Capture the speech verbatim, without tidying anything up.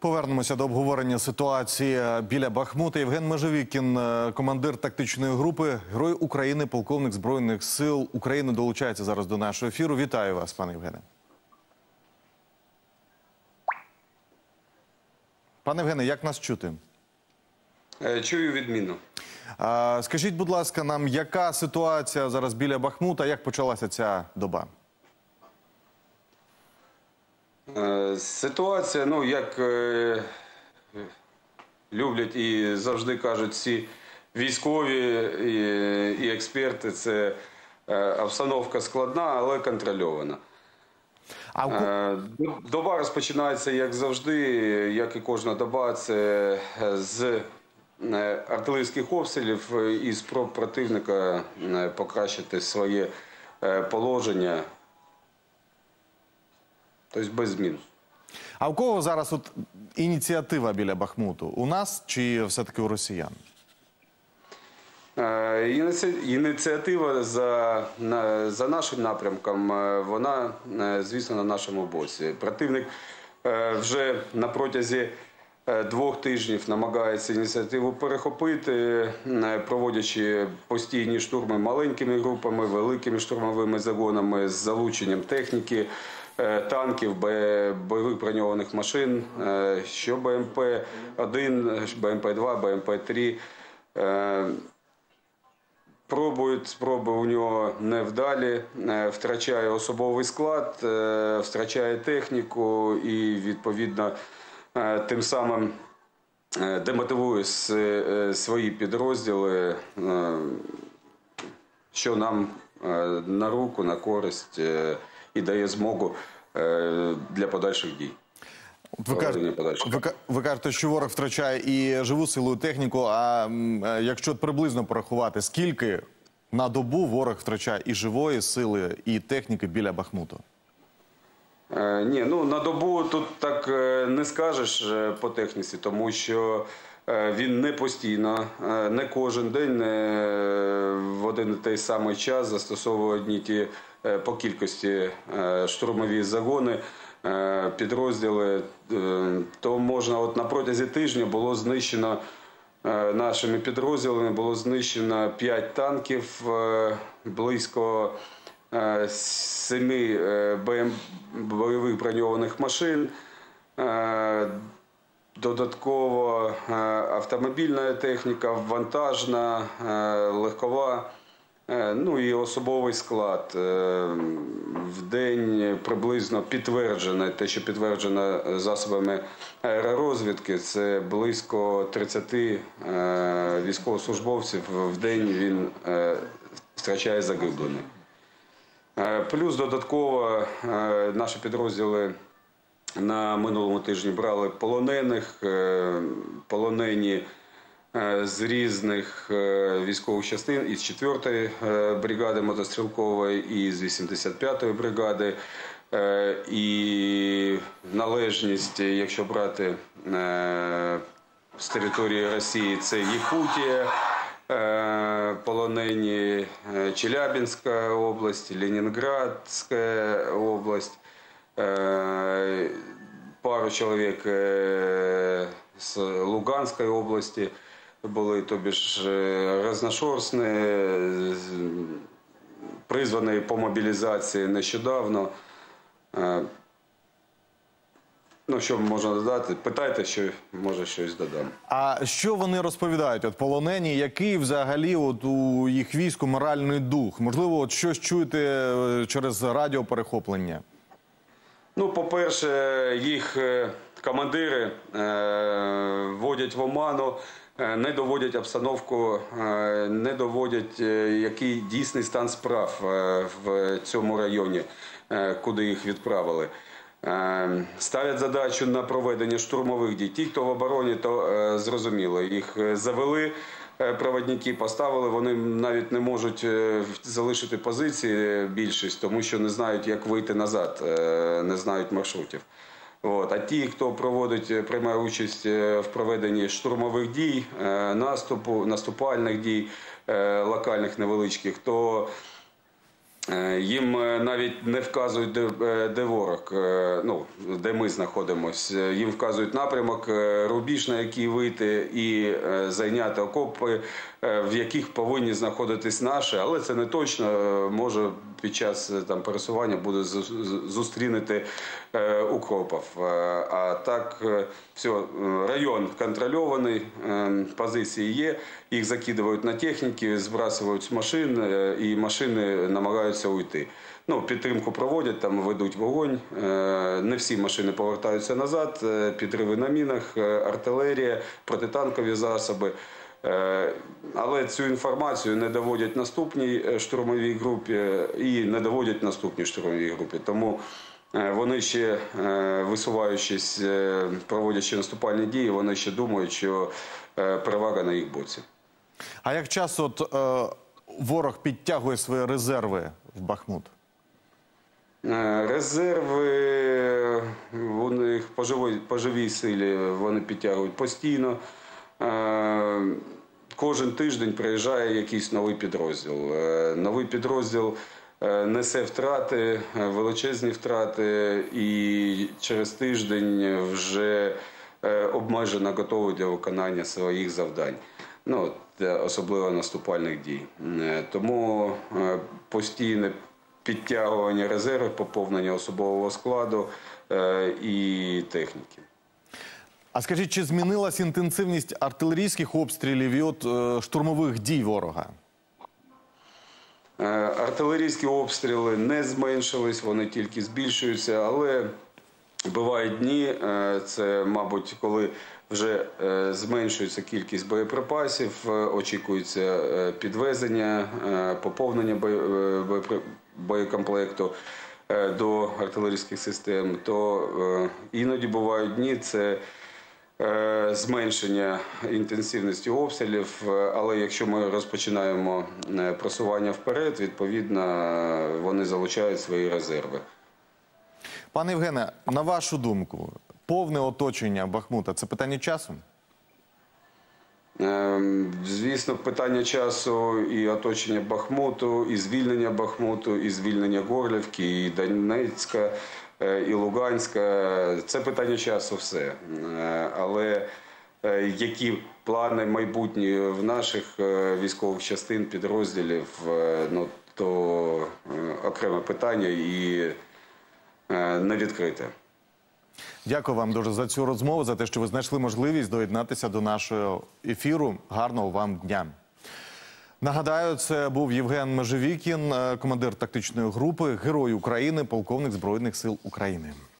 Повернемося до обговорення ситуації біля Бахмута. Євген Межевікін, командир тактичної групи, Герой України, полковник Збройних сил України, долучається зараз до нашого ефіру. Вітаю вас, пане Євгене. Пане Євгене, як нас чути? Чую відмінно. Скажіть, будь ласка, нам, яка ситуація зараз біля Бахмута, як почалася ця доба? Ситуація, ну, як е, люблять і завжди кажуть всі військові і, і експерти, це е, обстановка складна, але контрольована. А е, доба розпочинається, як завжди, як і кожна доба, це з артилерійських обстрілів і спроб противника покращити своє положення. Тобто без змін. А у кого зараз от ініціатива біля Бахмуту? У нас чи все-таки у росіян? Ініціатива за, за нашим напрямком, вона, звісно, на нашому боці. Противник вже на протязі двох тижнів намагається ініціативу перехопити, проводячи постійні штурми маленькими групами, великими штурмовими загонами з залученням техніки, танків, бойових броньованих машин, що Б М П один, Б М П два, Б М П три. Пробують, спроби у нього невдалі, втрачає особовий склад, втрачає техніку і, відповідно, тим самим демотивує свої підрозділи, що нам на руку, на користь і дає змогу для подальших дій. Ви кажете, ви, ви кажете, що ворог втрачає і живу силу, і техніку, а якщо приблизно порахувати, скільки на добу ворог втрачає і живої сили, і техніки біля Бахмуту? Е, ні, ну на добу тут так не скажеш по техніці, тому що він не постійно, не кожен день, не в один і той самий час застосовує одні ті по кількості штурмові загони, підрозділи, то можна, от на протязі тижня було знищено нашими підрозділами, було знищено п'ять танків, близько семи бойових броньованих машин, додатково автомобільна техніка, вантажна, легкова. Ну і особовий склад. В день приблизно підтверджено, те, що підтверджено засобами аеророзвідки, це близько тридцяти військовослужбовців в день він втрачає загиблими. Плюс додатково наші підрозділи на минулому тижні брали полонених, полонені з різних військових частин, із четвертої бригади мотострілкової, і з вісімдесят п'ятої бригади. І належність, якщо брати з території Росії, це Якутія, полонені Челябинська область, Ленінградська область, пару чоловік з Луганської області були, тобі ж разношорстні, призвані по мобілізації нещодавно. Ну, що можна додати? Питайте, що, може, щось додам. А що вони розповідають? От полонені, який взагалі от у їх війську моральний дух? Можливо, от щось чуєте через радіоперехоплення? Ну, по-перше, їх командири вводять в оману, не доводять обстановку, не доводять, який дійсний стан справ в цьому районі, куди їх відправили. Ставлять задачу на проведення штурмових дій. Ті, хто в обороні, то зрозуміло. Їх завели, проводники поставили, вони навіть не можуть залишити позиції більшість, тому що не знають, як вийти назад, не знають маршрутів. От. А ті, хто проводить, приймає участь в проведенні штурмових дій, наступу, наступальних дій, локальних невеличких, то Е, Їм навіть не вказують, де, де ворог, е, ну, де ми знаходимося. Їм вказують напрямок, е, рубіж, на який вийти і е, зайняти окопи, е, в яких повинні знаходитись наші, але це не точно. Е, Може під час там пересування буде зу- зустрінути е, укропів. Е, А так, е, все, е, район контрольований, е, позиції є, їх закидують на техніки, збрасують з машин, е, і машини намагаються уйти. Ну, підтримку проводять, там ведуть вогонь. Е, Не всі машини повертаються назад, е, підриви на мінах, е, артилерія, протитанкові засоби. Е, Але цю інформацію не доводять наступній штурмовій групі і не доводять наступній штурмовій групі. Тому е, вони ще, е, висуваючись, е, проводячи наступальні дії, вони ще думають, що е, перевага на їх боці. А як часто от, е, ворог підтягує свої резерви в Бахмут? Е, Резерви у них по живій, по живій силі вони підтягують постійно. Е, Кожен тиждень приїжджає якийсь новий підрозділ. Е, Новий підрозділ е, несе втрати, е, величезні втрати, і через тиждень вже е, обмежено готовий для виконання своїх завдань. Ну, для особливо наступальних дій. Е, Тому е, постійне підтягування резервів, поповнення особового складу е, і техніки. А скажіть, чи змінилась інтенсивність артилерійських обстрілів і от е, штурмових дій ворога? Е, Артилерійські обстріли не зменшились, вони тільки збільшуються, але бувають дні, е, це, мабуть, коли вже е, зменшується кількість боєприпасів, е, очікується е, підвезення, е, поповнення бої- е, боєпри- боєкомплекту е, до артилерійських систем, то е, іноді бувають дні, це е, зменшення інтенсивності обстрілів, е, але якщо ми розпочинаємо е, просування вперед, відповідно, е, вони залучають свої резерви. Пане Євгене, на вашу думку, повне оточення Бахмута – це питання часу? Ем, Звісно, питання часу і оточення Бахмуту, і звільнення Бахмуту, і звільнення Горлівки, і Донецька, е, і Луганська – це питання часу все. Е, Але е, які плани майбутні в наших е, військових частин, підрозділів, е, ну, то е, окреме питання і е, не відкрите. Дякую вам дуже за цю розмову, за те, що ви знайшли можливість доєднатися до нашого ефіру. Гарного вам дня. Нагадаю, це був Євген Межевікін, командир тактичної групи, Герой України, полковник Збройних сил України.